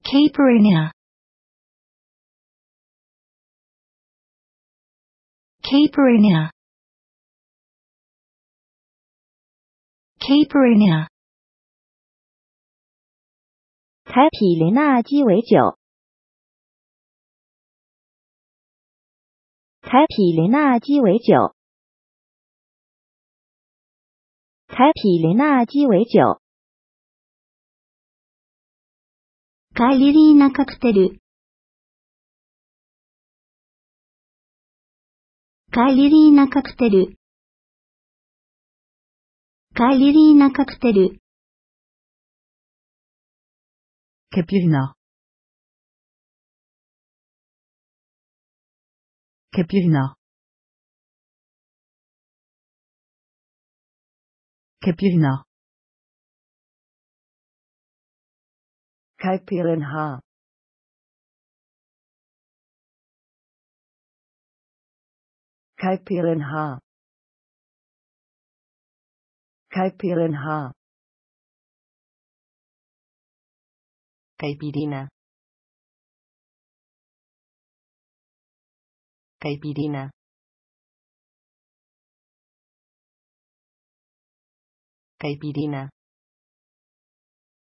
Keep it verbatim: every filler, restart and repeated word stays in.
caipirinha, caipirinha, caipirinha. 开匹林纳鸡尾酒，开匹林纳鸡尾酒，开匹林纳鸡尾酒。 カイリーナカクテル、カイリーナカクテル、カイリーナカクテル。 caipirinha, caipirinha, caipirinha, caipirinha, caipirinha, caipirinha. Caipirina, caipirina, caipirina.